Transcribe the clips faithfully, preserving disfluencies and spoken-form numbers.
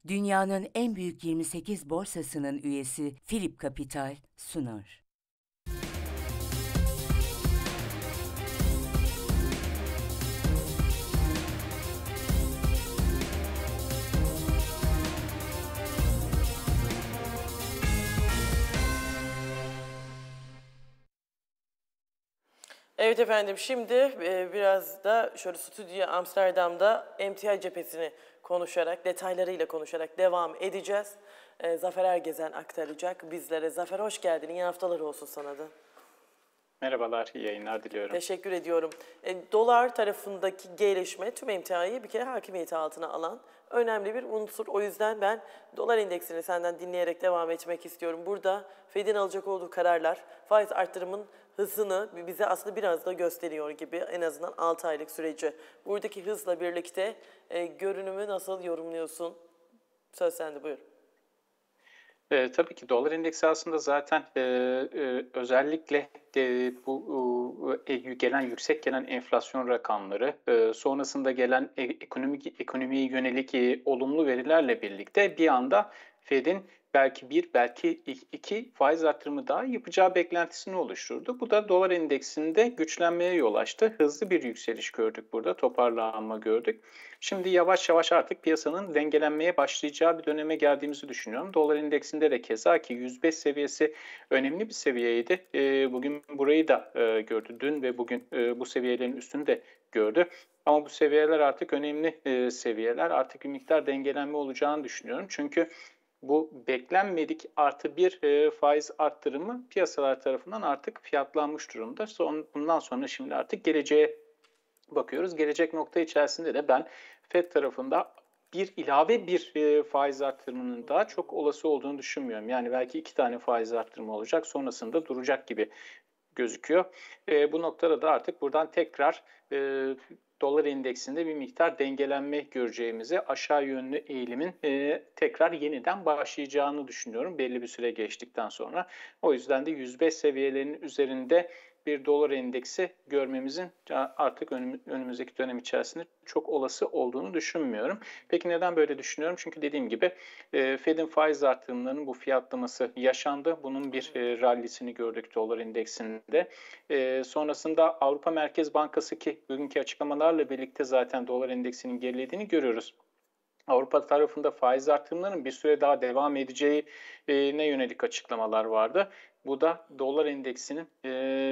Dünyanın en büyük yirmi sekiz borsasının üyesi Phillip Capital sunar. Evet efendim, şimdi e, biraz da şöyle stüdyo Amsterdam'da emtia cephesini konuşarak, detaylarıyla konuşarak devam edeceğiz. E, Zafer Ergezen aktaracak bizlere. Zafer, hoş geldin, iyi haftalar olsun sana da. Merhabalar, iyi yayınlar diliyorum. Teşekkür ediyorum. E, dolar tarafındaki gelişme tüm emtiayı bir kere hakimiyeti altına alan önemli bir unsur. O yüzden ben dolar endeksini senden dinleyerek devam etmek istiyorum. Burada Fed'in alacak olduğu kararlar faiz arttırımın hızını bize aslında biraz da gösteriyor gibi, en azından altı aylık süreci. Buradaki hızla birlikte e, görünümü nasıl yorumluyorsun? Söz sende, buyur. E, tabii ki dolar endeksi aslında zaten e, e, özellikle de bu e, gelen yüksek gelen enflasyon rakamları, e, sonrasında gelen e, ekonomik ekonomiye yönelik e, olumlu verilerle birlikte bir anda Fed'in belki bir, belki iki faiz artırımı daha yapacağı beklentisini oluşturdu. Bu da dolar endeksinde güçlenmeye yol açtı. Hızlı bir yükseliş gördük burada, toparlanma gördük. Şimdi yavaş yavaş artık piyasanın dengelenmeye başlayacağı bir döneme geldiğimizi düşünüyorum. Dolar endeksinde de keza ki yüz beş seviyesi önemli bir seviyeydi. Bugün burayı da gördü. Dün ve bugün bu seviyelerin üstünü de gördü. Ama bu seviyeler artık önemli seviyeler. Artık bir miktar dengelenme olacağını düşünüyorum. Çünkü bu beklenmedik artı bir faiz arttırımı piyasalar tarafından artık fiyatlanmış durumda. Son, bundan sonra şimdi artık geleceğe bakıyoruz. Gelecek nokta içerisinde de ben Fed tarafında bir ilave bir e, faiz arttırımının daha çok olası olduğunu düşünmüyorum. Yani belki iki tane faiz arttırımı olacak, sonrasında duracak gibi gözüküyor. E, bu noktada da artık buradan tekrar e, dolar endeksinde bir miktar dengelenme göreceğimizi, aşağı yönlü eğilimin e, tekrar yeniden başlayacağını düşünüyorum belli bir süre geçtikten sonra. O yüzden de yüz beş seviyelerinin üzerinde bir dolar endeksi görmemizin artık önümüzdeki dönem içerisinde çok olası olduğunu düşünmüyorum. Peki neden böyle düşünüyorum? Çünkü dediğim gibi Fed'in faiz artırımlarının bu fiyatlaması yaşandı. Bunun bir rallisini gördük dolar endeksinde. Sonrasında Avrupa Merkez Bankası ki bugünkü açıklamalarla birlikte zaten dolar endeksinin gerilediğini görüyoruz. Avrupa tarafında faiz artırımlarının bir süre daha devam edeceğine yönelik açıklamalar vardı. Bu da dolar endeksinin e,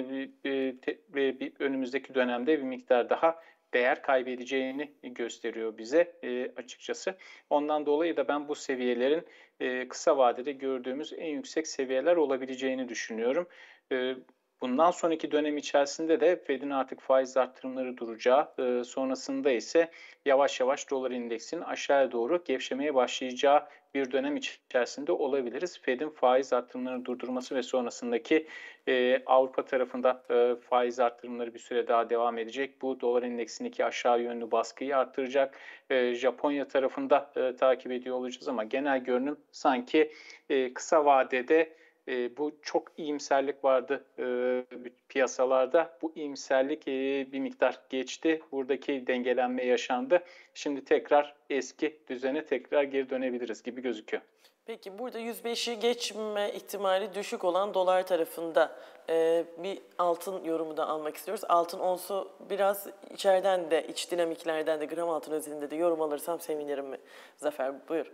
e, te, e, önümüzdeki dönemde bir miktar daha değer kaybedeceğini gösteriyor bize e, açıkçası. Ondan dolayı da ben bu seviyelerin e, kısa vadede gördüğümüz en yüksek seviyeler olabileceğini düşünüyorum. E, Bundan sonraki dönem içerisinde de Fed'in artık faiz artırımları duracağı, e, sonrasında ise yavaş yavaş dolar endeksinin aşağıya doğru gevşemeye başlayacağı bir dönem içerisinde olabiliriz. Fed'in faiz artırımlarını durdurması ve sonrasındaki e, Avrupa tarafında e, faiz artırımları bir süre daha devam edecek. Bu dolar endeksindeki aşağı yönlü baskıyı artıracak. E, Japonya tarafında e, takip ediyor olacağız ama genel görünüm sanki e, kısa vadede e, bu çok iyimserlik vardı e, piyasalarda. Bu iyimserlik e, bir miktar geçti. Buradaki dengelenme yaşandı. Şimdi tekrar eski düzene tekrar geri dönebiliriz gibi gözüküyor. Peki burada yüz beşi geçme ihtimali düşük olan dolar tarafında e, bir altın yorumu da almak istiyoruz. Altın onsu biraz içeriden de, iç dinamiklerden de, gram altın özelinde de yorum alırsam sevinirim mi? Zafer, buyur.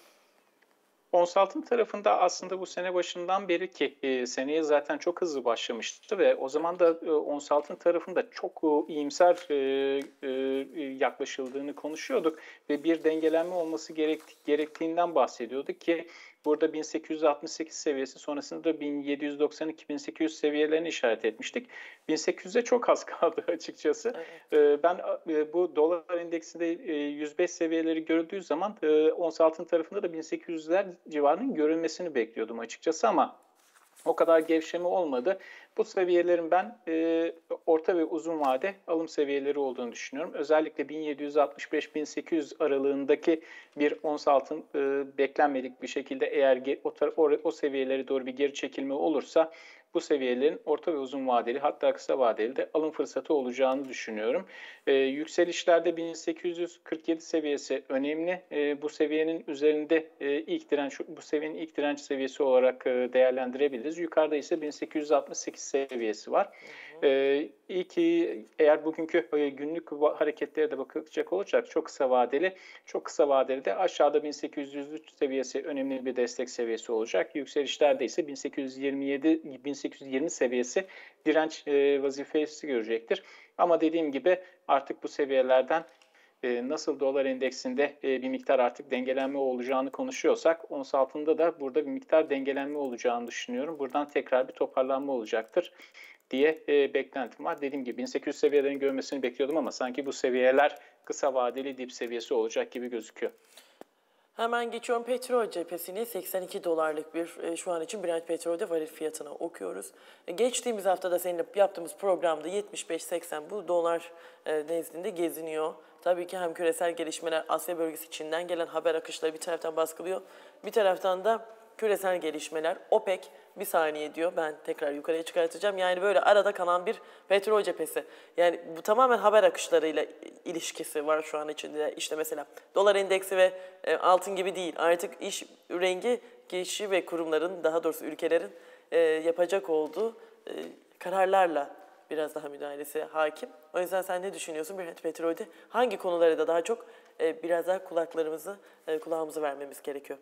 Ons altın tarafında aslında bu sene başından beri ki e, seneye zaten çok hızlı başlamıştı ve o zaman da e, ons altın tarafında çok e, iyimser e, e, yaklaşıldığını konuşuyorduk ve bir dengelenme olması gerek, gerektiğinden bahsediyorduk ki burada bin sekiz yüz altmış sekiz seviyesi sonrasında bin yedi yüz doksan iki bin sekiz yüz seviyelerini işaret etmiştik. bin sekiz yüze çok az kaldı açıkçası. Evet. Ben bu dolar endeksinde yüz beş seviyeleri görüldüğü zaman ons altın tarafında da bin sekiz yüzler civarının görülmesini bekliyordum açıkçası ama o kadar gevşeme olmadı. Bu seviyelerin ben e, orta ve uzun vade alım seviyeleri olduğunu düşünüyorum. Özellikle bin yedi yüz altmış beş bin sekiz yüz aralığındaki bir ons altın e, beklenmedik bir şekilde eğer o, o, o seviyelere doğru bir geri çekilme olursa bu seviyelerin orta ve uzun vadeli, hatta kısa vadeli de alım fırsatı olacağını düşünüyorum. E, yükselişlerde bin sekiz yüz kırk yedi seviyesi önemli. E, bu seviyenin üzerinde e, ilk direnç, bu seviyenin ilk direnç seviyesi olarak e, değerlendirebiliriz. Yukarıda ise bin sekiz yüz altmış sekiz seviyesi var. Ee, iyi ki eğer bugünkü günlük hareketlere de bakacak olacak, çok kısa vadeli, çok kısa vadeli de aşağıda bin sekiz yüz üç seviyesi önemli bir destek seviyesi olacak. Yükselişlerde ise bin sekiz yüz yirmi yedi bin sekiz yüz yirmi seviyesi direnç e, vazifesi görecektir. Ama dediğim gibi artık bu seviyelerden e, nasıl dolar endeksinde e, bir miktar artık dengelenme olacağını konuşuyorsak, ons altında da burada bir miktar dengelenme olacağını düşünüyorum. Buradan tekrar bir toparlanma olacaktır diye e, beklentim var. Dediğim gibi bin sekiz yüz seviyelerin görmesini bekliyordum ama sanki bu seviyeler kısa vadeli dip seviyesi olacak gibi gözüküyor. Hemen geçiyorum petrol cephesine. seksen iki dolarlık bir e, şu an için Brent petrolde varil fiyatına okuyoruz. E, geçtiğimiz haftada seninle yaptığımız programda yetmiş beş seksen bu dolar e, nezdinde geziniyor. Tabii ki hem küresel gelişmeler, Asya bölgesi içinden gelen haber akışları bir taraftan baskılıyor. Bir taraftan da küresel gelişmeler, OPEC bir saniye diyor, ben tekrar yukarıya çıkartacağım. Yani böyle arada kalan bir petrol cephesi. Yani bu tamamen haber akışlarıyla ilişkisi var şu an içinde. İşte mesela dolar endeksi ve e, altın gibi değil. Artık iş rengi kişi ve kurumların, daha doğrusu ülkelerin e, yapacak olduğu e, kararlarla biraz daha müdahalesi hakim. O yüzden sen ne düşünüyorsun Brent petrolde? Hangi konulara da daha çok e, biraz daha kulaklarımızı, e, kulağımızı vermemiz gerekiyor?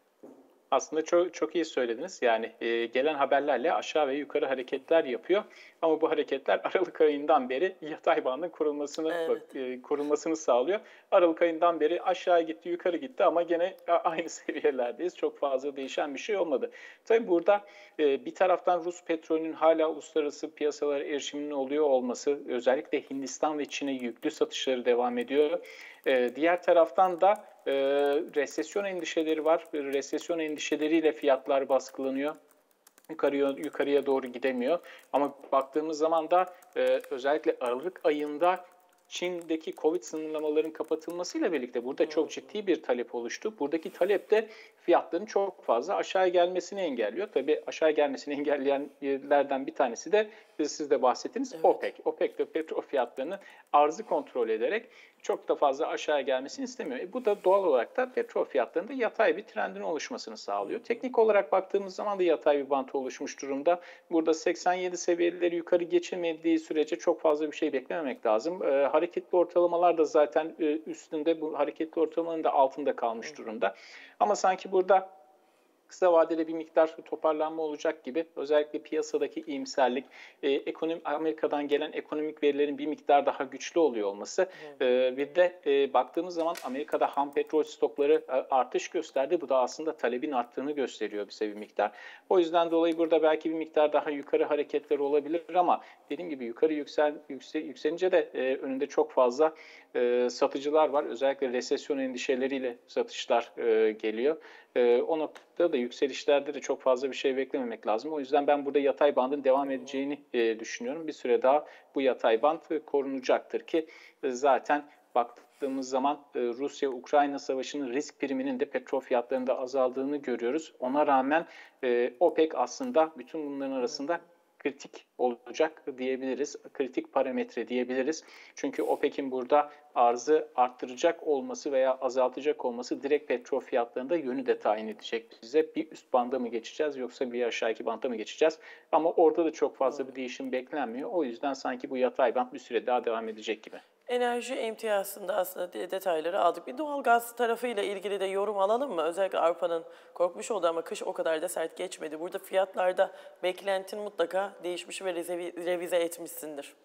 Aslında çok çok iyi söylediniz. Yani e, gelen haberlerle aşağı ve yukarı hareketler yapıyor. Ama bu hareketler Aralık ayından beri yatay bandın kurulmasını Evet. e, kurulmasını sağlıyor. Aralık ayından beri aşağı gitti, yukarı gitti ama gene aynı seviyelerdeyiz. Çok fazla değişen bir şey olmadı. Tabii burada e, bir taraftan Rus petrolünün hala uluslararası piyasalara erişiminin oluyor olması, özellikle Hindistan ve Çin'e yüklü satışları devam ediyor. E, diğer taraftan da e, resesyon endişeleri var. Resesyon endişeleriyle fiyatlar baskılanıyor. Yukarıya, yukarıya doğru gidemiyor. Ama baktığımız zaman da e, özellikle Aralık ayında Çin'deki Covid sınırlamaların kapatılmasıyla birlikte burada çok ciddi bir talep oluştu. Buradaki talep de fiyatların çok fazla aşağı gelmesini engelliyor. Tabii aşağı gelmesini engelleyenlerden bir tanesi de siz de bahsettiniz, evet. OPEC. OPEC de petrol fiyatlarını arzı kontrol ederek çok da fazla aşağı gelmesini istemiyor. E bu da doğal olarak da petrol fiyatlarında yatay bir trendin oluşmasını sağlıyor. Teknik olarak baktığımız zaman da yatay bir bant oluşmuş durumda. Burada seksen yedi seviyeleri yukarı geçilmediği sürece çok fazla bir şey beklememek lazım. E, hareketli ortalamalar da zaten e, üstünde, bu hareketli ortalamanın da altında kalmış durumda. Ama sanki burada kısa vadede bir miktar toparlanma olacak gibi, özellikle piyasadaki iyimserlik, e, ekonomi, Amerika'dan gelen ekonomik verilerin bir miktar daha güçlü oluyor olması e, bir de e, baktığımız zaman Amerika'da ham petrol stokları e, artış gösterdi. Bu da aslında talebin arttığını gösteriyor bize bir miktar. O yüzden dolayı burada belki bir miktar daha yukarı hareketler olabilir ama dediğim gibi yukarı yüksel, yüksel yükselince de e, önünde çok fazla e, satıcılar var. Özellikle resesyon endişeleriyle satışlar e, geliyor. E, o noktada da yükselişlerde de çok fazla bir şey beklememek lazım. O yüzden ben burada yatay bandın devam edeceğini e, düşünüyorum. Bir süre daha bu yatay band e, korunacaktır ki e, zaten baktığımız zaman e, Rusya-Ukrayna savaşının risk priminin de petrol fiyatlarında azaldığını görüyoruz. Ona rağmen e, OPEC aslında bütün bunların arasında kritik olacak diyebiliriz. Kritik parametre diyebiliriz. Çünkü OPEC'in burada arzı arttıracak olması veya azaltacak olması direkt petrol fiyatlarında yönü de tayin edecek bize. Bir üst banda mı geçeceğiz yoksa bir aşağıki banda mı geçeceğiz? Ama orada da çok fazla bir değişim beklenmiyor. O yüzden sanki bu yatay band bir süre daha devam edecek gibi. Enerji emtiyasında aslında detayları aldık. Bir doğalgaz tarafıyla ilgili de yorum alalım mı? Özellikle Avrupa'nın korkmuş olduğu ama kış o kadar da sert geçmedi. Burada fiyatlarda beklentin mutlaka değişmiş ve revize etmişsindir.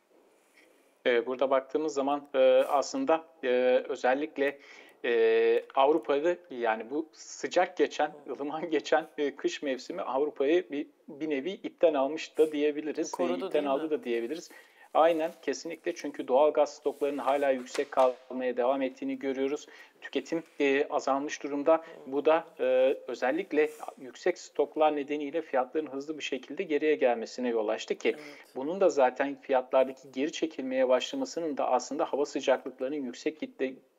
Burada baktığımız zaman aslında özellikle Avrupa'da, yani bu sıcak geçen, ılıman geçen kış mevsimi Avrupa'yı bir, bir nevi ipten almış da diyebiliriz. Korudu, ipten aldı da diyebiliriz. Aynen, kesinlikle, çünkü doğal gaz stoklarının hala yüksek kalmaya devam ettiğini görüyoruz. Tüketim e, azalmış durumda. Bu da e, özellikle yüksek stoklar nedeniyle fiyatların hızlı bir şekilde geriye gelmesine yol açtı ki evet. Bunun da zaten fiyatlardaki geri çekilmeye başlamasının da aslında hava sıcaklıklarının yüksek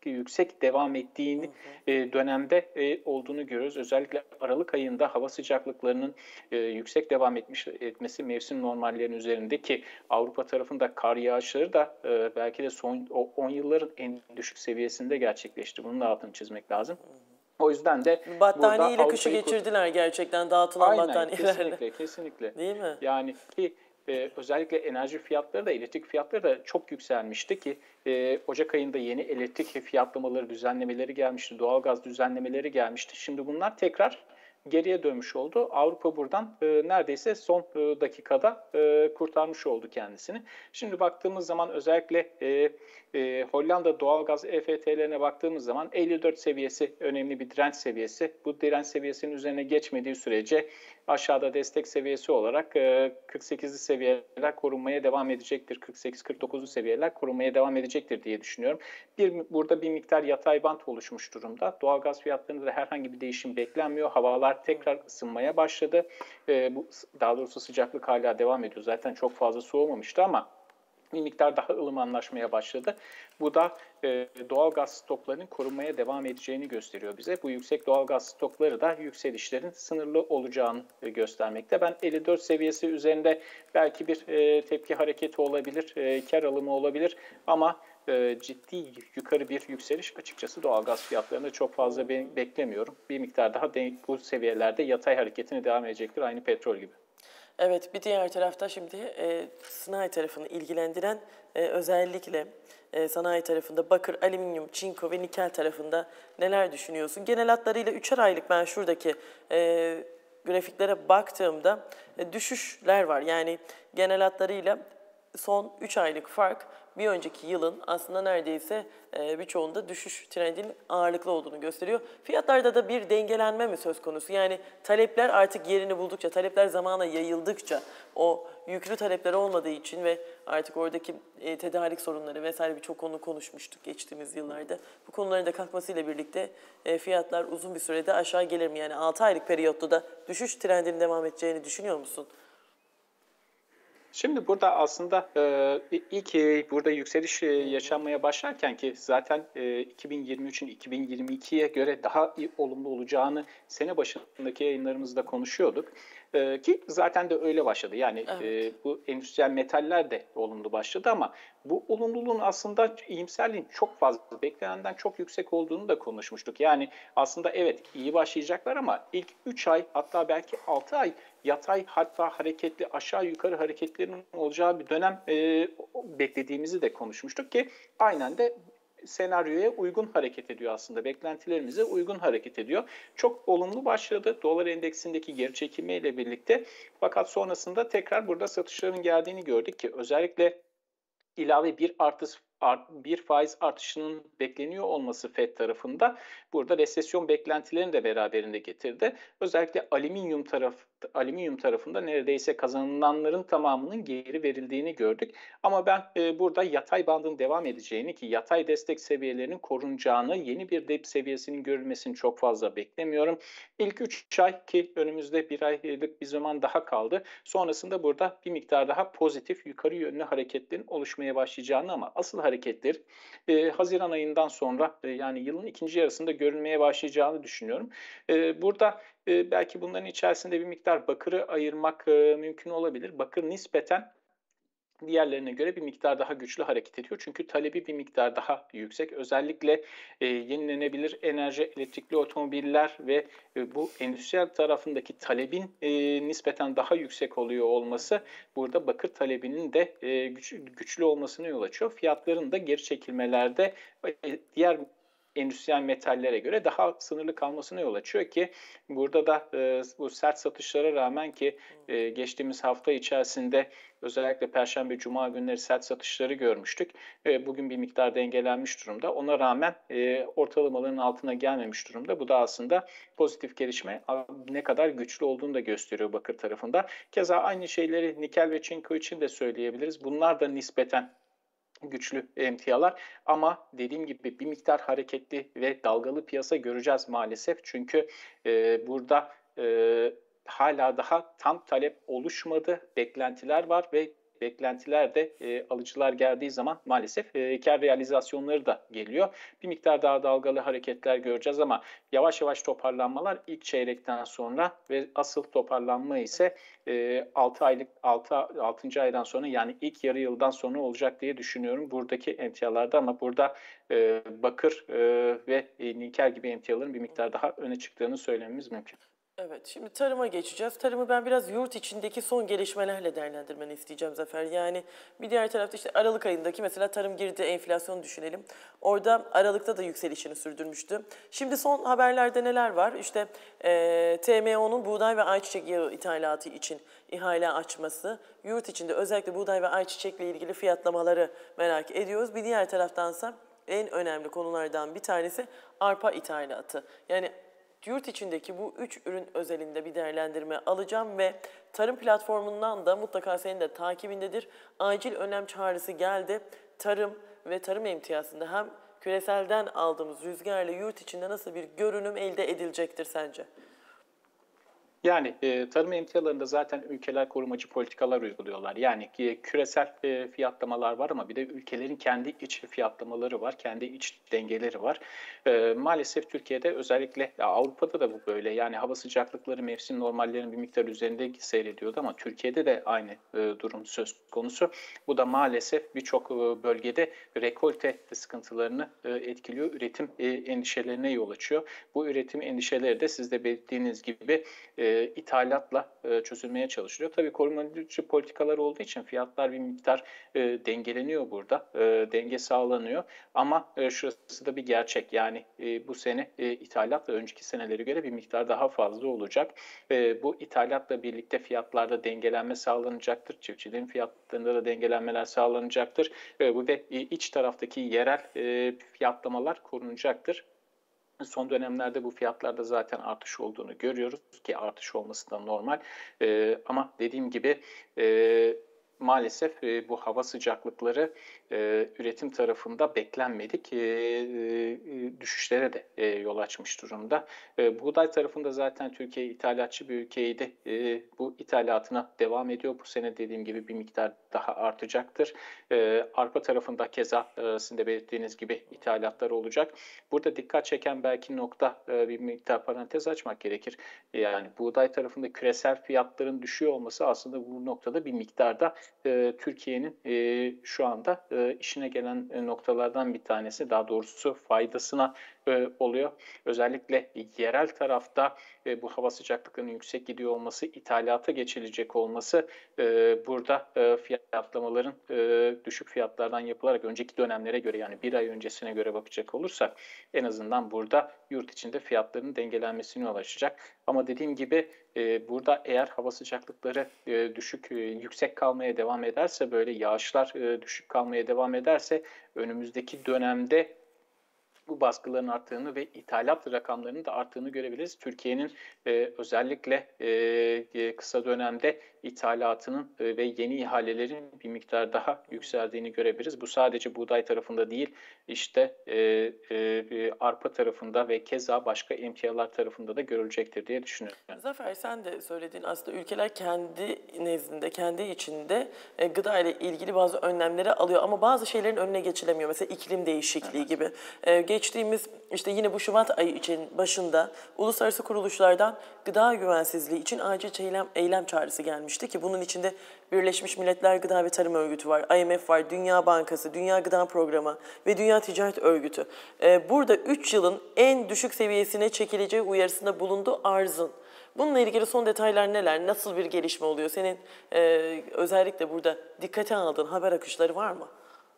yüksek devam ettiğini e, dönemde e, olduğunu görüyoruz. Özellikle Aralık ayında hava sıcaklıklarının e, yüksek devam etmiş etmesi mevsim normallerinin üzerinde ki Avrupa tarafında kar yağışları da e, belki de son on yılların en düşük seviyesinde gerçekleşti. Bunun da altını çizmek lazım. O yüzden de battaniye ile kışı Avrupa'yı geçirdiler gerçekten dağıtılan Aynen, battaniyelerle. kesinlikle, kesinlikle. Değil mi? Yani ki e, özellikle enerji fiyatları da, elektrik fiyatları da çok yükselmişti ki e, Ocak ayında yeni elektrik fiyatlamaları, düzenlemeleri gelmişti, doğalgaz düzenlemeleri gelmişti. Şimdi bunlar tekrar geriye dönmüş oldu. Avrupa buradan e, neredeyse son e, dakikada e, kurtarmış oldu kendisini. Şimdi baktığımız zaman özellikle e, e, Hollanda doğalgaz E F T'lerine baktığımız zaman elli dört seviyesi önemli bir direnç seviyesi. Bu direnç seviyesinin üzerine geçmediği sürece aşağıda destek seviyesi olarak e, kırk sekizli seviyeler korunmaya devam edecektir. kırk sekiz kırk dokuzlu seviyeler korunmaya devam edecektir diye düşünüyorum. Bir, burada bir miktar yatay bant oluşmuş durumda. Doğalgaz fiyatlarında da herhangi bir değişim beklenmiyor. Havalar tekrar ısınmaya başladı. E, bu daha doğrusu sıcaklık hala devam ediyor. Zaten çok fazla soğumamıştı ama bir miktar daha ılımanlaşmaya başladı. Bu da e, doğalgaz stoklarının korunmaya devam edeceğini gösteriyor bize. Bu yüksek doğalgaz stokları da yükselişlerin sınırlı olacağını e, göstermekte. Ben elli dört seviyesi üzerinde belki bir e, tepki hareketi olabilir, e, kar alımı olabilir ama e, ciddi yukarı bir yükseliş açıkçası doğalgaz fiyatlarında çok fazla be beklemiyorum. Bir miktar daha de, bu seviyelerde yatay hareketini devam edecektir, aynı petrol gibi. Evet, bir diğer tarafta şimdi e, sanayi tarafını ilgilendiren e, özellikle e, sanayi tarafında bakır, alüminyum, çinko ve nikel tarafında neler düşünüyorsun? Genel hatlarıyla üçer aylık ben şuradaki e, grafiklere baktığımda e, düşüşler var. Yani genel hatlarıyla son üç aylık fark bir önceki yılın aslında neredeyse e, birçoğunda düşüş trendinin ağırlıklı olduğunu gösteriyor. Fiyatlarda da bir dengelenme mi söz konusu? Yani talepler artık yerini buldukça, talepler zamana yayıldıkça, o yüklü talepler olmadığı için ve artık oradaki e, tedarik sorunları vesaire birçok konu konuşmuştuk geçtiğimiz yıllarda. Bu konuların da kalkmasıyla birlikte e, fiyatlar uzun bir sürede aşağı gelir mi? Yani altı aylık periyotta da düşüş trendinin devam edeceğini düşünüyor musun? Şimdi burada aslında e, ilk e, burada yükseliş e, yaşanmaya başlarken ki zaten e, iki bin yirmi üçün iki bin yirmi ikiye göre daha iyi, olumlu olacağını sene başındaki yayınlarımızda konuşuyorduk. E, ki zaten de öyle başladı. Yani evet. e, bu endüstriyel metaller de olumlu başladı ama bu olumluluğun aslında iyimserliğin çok fazla, beklenenden çok yüksek olduğunu da konuşmuştuk. Yani aslında evet iyi başlayacaklar ama ilk üç ay hatta belki altı ay yatay hatta hareketli aşağı yukarı hareketlerin olacağı bir dönem e, beklediğimizi de konuşmuştuk ki aynen de senaryoya uygun hareket ediyor aslında. Beklentilerimize uygun hareket ediyor. Çok olumlu başladı dolar endeksindeki geri çekilme ile birlikte. Fakat sonrasında tekrar burada satışların geldiğini gördük ki özellikle ilave bir artış bir faiz artışının bekleniyor olması Fed tarafında burada resesyon beklentilerini de beraberinde getirdi. Özellikle alüminyum taraf alüminyum tarafında neredeyse kazanılanların tamamının geri verildiğini gördük. Ama ben e, burada yatay bandın devam edeceğini ki yatay destek seviyelerinin korunacağını, yeni bir dip seviyesinin görülmesini çok fazla beklemiyorum. İlk üç ay ki önümüzde bir aylık bir zaman daha kaldı. Sonrasında burada bir miktar daha pozitif yukarı yönlü hareketlerin oluşmaya başlayacağını ama asıl hareketler e, Haziran ayından sonra e, yani yılın ikinci yarısında görülmeye başlayacağını düşünüyorum. E, burada e, belki bunların içerisinde bir miktar bakırı ayırmak e, mümkün olabilir. Bakır nispeten diğerlerine göre bir miktar daha güçlü hareket ediyor. Çünkü talebi bir miktar daha yüksek. Özellikle e, yenilenebilir enerji, elektrikli otomobiller ve e, bu endüstriyel tarafındaki talebin e, nispeten daha yüksek oluyor olması burada bakır talebinin de e, güç, güçlü olmasına yol açıyor. Fiyatların da geri çekilmelerde e, diğer endüstriyel metallere göre daha sınırlı kalmasına yol açıyor ki burada da e, bu sert satışlara rağmen ki e, geçtiğimiz hafta içerisinde özellikle Perşembe, Cuma günleri sert satışları görmüştük. E, bugün bir miktar dengelenmiş durumda. Ona rağmen e, ortalamaların altına gelmemiş durumda. Bu da aslında pozitif gelişme ne kadar güçlü olduğunu da gösteriyor bakır tarafında. Keza aynı şeyleri nikel ve çinko için de söyleyebiliriz. Bunlar da nispeten güçlü emtialar ama dediğim gibi bir miktar hareketli ve dalgalı piyasa göreceğiz maalesef. Çünkü e, burada e, hala daha tam talep oluşmadı, beklentiler var ve beklentiler de e, alıcılar geldiği zaman maalesef e, kar realizasyonları da geliyor. Bir miktar daha dalgalı hareketler göreceğiz ama yavaş yavaş toparlanmalar ilk çeyrekten sonra ve asıl toparlanma ise e, altı aylık altı altıncı aydan sonra, yani ilk yarı yıldan sonra olacak diye düşünüyorum buradaki emtialarda. Ama burada e, bakır e, ve e, nikel gibi emtiaların bir miktar daha öne çıktığını söylememiz mümkün. Evet, şimdi tarıma geçeceğiz. Tarımı ben biraz yurt içindeki son gelişmelerle değerlendirmeni isteyeceğim Zafer. Yani bir diğer tarafta işte Aralık ayındaki mesela tarım girdi enflasyonu düşünelim. Orada Aralık'ta da yükselişini sürdürmüştü. Şimdi son haberlerde neler var? İşte e, T M O'nun buğday ve ayçiçek yağı ithalatı için ihale açması. Yurt içinde özellikle buğday ve ayçiçekle ilgili fiyatlamaları merak ediyoruz. Bir diğer taraftansa en önemli konulardan bir tanesi arpa ithalatı. Yani yurt içindeki bu üç ürün özelinde bir değerlendirme alacağım ve tarım platformundan da mutlaka senin de takibindedir. Acil önem çağrısı geldi. Tarım ve tarım emtiyasında hem küreselden aldığımız rüzgarla yurt içinde nasıl bir görünüm elde edilecektir sence? Yani e, tarım emtialarında zaten ülkeler korumacı politikalar uyguluyorlar. Yani e, küresel e, fiyatlamalar var ama bir de ülkelerin kendi iç fiyatlamaları var, kendi iç dengeleri var. E, maalesef Türkiye'de, özellikle ya Avrupa'da da bu böyle. Yani hava sıcaklıkları mevsim normallerinin bir miktar üzerinde seyrediyordu ama Türkiye'de de aynı e, durum söz konusu. Bu da maalesef birçok e, bölgede rekolte sıkıntılarını e, etkiliyor, üretim e, endişelerine yol açıyor. Bu üretim endişeleri de siz de belirttiğiniz gibi e, ithalatla e, çözülmeye çalışılıyor. Tabii korumacı politikalar olduğu için fiyatlar bir miktar e, dengeleniyor burada. E, denge sağlanıyor. Ama e, şurası da bir gerçek. Yani e, bu sene e, ithalat da önceki senelere göre bir miktar daha fazla olacak. E, bu ithalatla birlikte fiyatlarda dengelenme sağlanacaktır. Çiftçilerin fiyatlarında da dengelenmeler sağlanacaktır. E, bu ve iç taraftaki yerel e, fiyatlamalar korunacaktır. Son dönemlerde bu fiyatlarda zaten artış olduğunu görüyoruz ki artış olması da normal. Ee, ama dediğim gibi e, maalesef e, bu hava sıcaklıkları e, üretim tarafında beklenmedik e, e, düşüşlere de e, yol açmış durumda. E, buğday tarafında zaten Türkiye ithalatçı bir ülkeydi. E, bu ithalatına devam ediyor. Bu sene dediğim gibi bir miktar daha artacaktır. E, arpa tarafında keza e, sizin de belirttiğiniz gibi ithalatlar olacak. Burada dikkat çeken belki nokta, e, bir miktar parantez açmak gerekir. Yani buğday tarafında küresel fiyatların düşüyor olması aslında bu noktada bir miktarda e, Türkiye'nin e, şu anda e, işine gelen e, noktalardan bir tanesi, daha doğrusu faydasına e, oluyor. Özellikle yerel tarafta e, bu hava sıcaklıklarının yüksek gidiyor olması, ithalata geçilecek olması e, burada e, fiyatlamaların e, düşük fiyatlardan yapılarak önceki dönemlere göre, yani bir ay öncesine göre bakacak olursak en azından burada yurt içinde fiyatların dengelenmesine ulaşacak. Ama dediğim gibi e, burada eğer hava sıcaklıkları e, düşük, e, yüksek kalmaya devam ederse, böyle yağışlar e, düşük kalmaya devam ederse önümüzdeki dönemde bu baskıların arttığını ve ithalat rakamlarının da arttığını görebiliriz. Türkiye'nin e, özellikle e, kısa dönemde ithalatının e, ve yeni ihalelerin bir miktar daha yükseldiğini görebiliriz. Bu sadece buğday tarafında değil, işte e, e, arpa tarafında ve keza başka emtialar tarafında da görülecektir diye düşünüyorum. Zafer, sen de söyledin, aslında ülkeler kendi nezdinde, kendi içinde e, gıda ile ilgili bazı önlemleri alıyor ama bazı şeylerin önüne geçilemiyor. Mesela iklim değişikliği evet. gibi. E, geçtiğimiz işte yine bu Şubat ayı için başında uluslararası kuruluşlardan gıda güvensizliği için acil eylem, eylem çağrısı gelmişti ki bunun içinde Birleşmiş Milletler Gıda ve Tarım Örgütü var, I M F var, Dünya Bankası, Dünya Gıda Programı ve Dünya Ticaret Örgütü. E, burada üç yılın en düşük seviyesine çekileceği uyarısında bulundu arzın. Bununla ilgili son detaylar neler? Nasıl bir gelişme oluyor? Senin e, özellikle burada dikkate aldığın haber akışları var mı?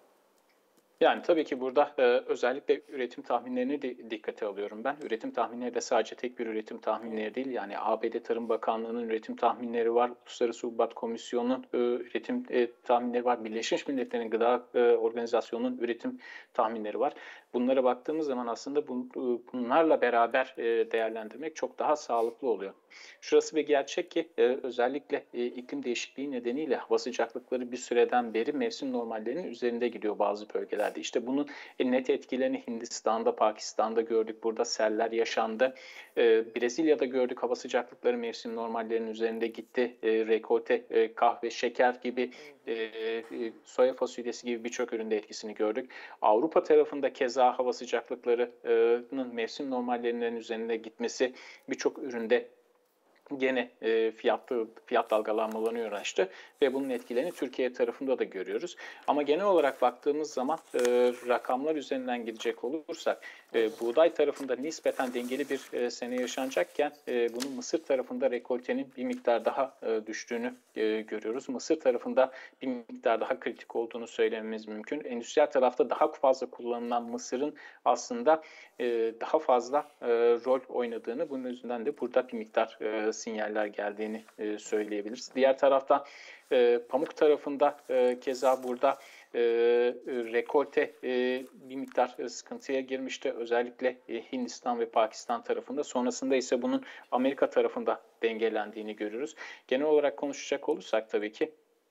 Yani tabii ki burada e, özellikle üretim tahminlerini de dikkate alıyorum ben. Üretim tahminleri de sadece tek bir üretim tahminleri değil. Yani A B D Tarım Bakanlığı'nın üretim tahminleri var. Uluslararası Hububat Komisyonu'nun e, üretim e, tahminleri var. Birleşmiş Milletler'in Gıda e, Organizasyonu'nun üretim tahminleri var. Bunlara baktığımız zaman aslında bu, bunlarla beraber e, değerlendirmek çok daha sağlıklı oluyor. Şurası bir gerçek ki e, özellikle e, iklim değişikliği nedeniyle hava sıcaklıkları bir süreden beri mevsim normallerinin üzerinde gidiyor bazı bölgelerde. İşte bunun e, net etkilerini Hindistan'da, Pakistan'da gördük. Burada seller yaşandı. E, Brezilya'da gördük, hava sıcaklıkları mevsim normallerinin üzerinde gitti. E, rekolte, e, kahve, şeker gibi, e, e, soya fasulyesi gibi birçok üründe etkisini gördük. Avrupa tarafında keza hava sıcaklıklarının mevsim normallerinin üzerinde gitmesi birçok üründe gene e, fiyatlı, fiyat dalgalanmalarına yol açtı ve bunun etkilerini Türkiye tarafında da görüyoruz. Ama genel olarak baktığımız zaman e, rakamlar üzerinden gidecek olursak e, buğday tarafında nispeten dengeli bir e, sene yaşanacakken e, bunun Mısır tarafında rekoltenin bir miktar daha e, düştüğünü e, görüyoruz. Mısır tarafında bir miktar daha kritik olduğunu söylememiz mümkün. Endüstriyel tarafta daha fazla kullanılan mısırın aslında e, daha fazla e, rol oynadığını, bunun yüzünden de burada bir miktar e, sinyaller geldiğini e, söyleyebiliriz. Diğer taraftan e, pamuk tarafında e, keza burada e, rekolte e, bir miktar e, sıkıntıya girmişti. Özellikle e, Hindistan ve Pakistan tarafında. Sonrasında ise bunun Amerika tarafında dengelendiğini görüyoruz. Genel olarak konuşacak olursak tabii ki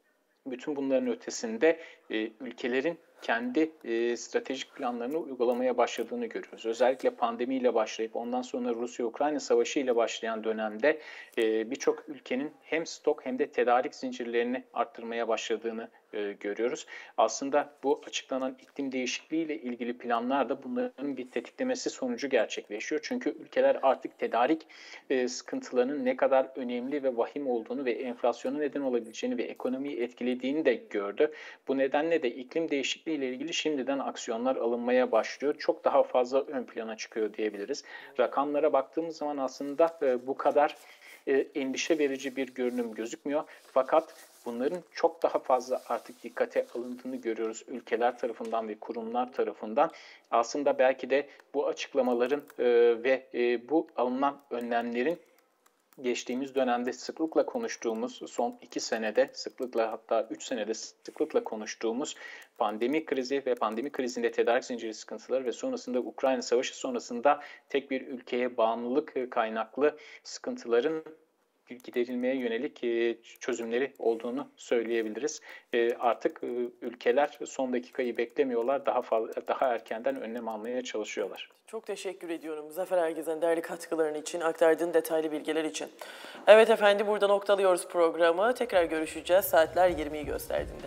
bütün bunların ötesinde e, ülkelerin kendi e, stratejik planlarını uygulamaya başladığını görüyoruz. Özellikle pandemiyle başlayıp ondan sonra Rusya-Ukrayna savaşı ile başlayan dönemde e, birçok ülkenin hem stok hem de tedarik zincirlerini arttırmaya başladığını e, görüyoruz. Aslında bu açıklanan iklim değişikliği ile ilgili planlar da bunların bir tetiklemesi sonucu gerçekleşiyor. Çünkü ülkeler artık tedarik e, sıkıntılarının ne kadar önemli ve vahim olduğunu ve enflasyona neden olabileceğini ve ekonomiyi etkilediğini de gördü. Bu nedenle de iklim değişikliği ile ilgili şimdiden aksiyonlar alınmaya başlıyor. Çok daha fazla ön plana çıkıyor diyebiliriz. Rakamlara baktığımız zaman aslında e, bu kadar e, endişe verici bir görünüm gözükmüyor. Fakat bunların çok daha fazla artık dikkate alındığını görüyoruz ülkeler tarafından ve kurumlar tarafından. Aslında belki de bu açıklamaların e, ve e, bu alınan önlemlerin geçtiğimiz dönemde sıklıkla konuştuğumuz, son iki senede sıklıkla, hatta üç senede sıklıkla konuştuğumuz pandemi krizi ve pandemi krizinde tedarik zinciri sıkıntıları ve sonrasında Ukrayna Savaşı sonrasında tek bir ülkeye bağımlılık kaynaklı sıkıntıların giderilmeye yönelik çözümleri olduğunu söyleyebiliriz. Artık ülkeler son dakikayı beklemiyorlar, daha fazla, daha erkenden önlem almaya çalışıyorlar. Çok teşekkür ediyorum Zafer Ergezen değerli katkıların için, aktardığın detaylı bilgiler için. Evet efendim, burada noktalıyoruz programı. Tekrar görüşeceğiz saatler yirmiyi gösterdiğinde.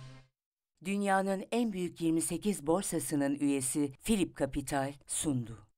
Dünyanın en büyük yirmi sekiz borsasının üyesi Philip Capital sundu.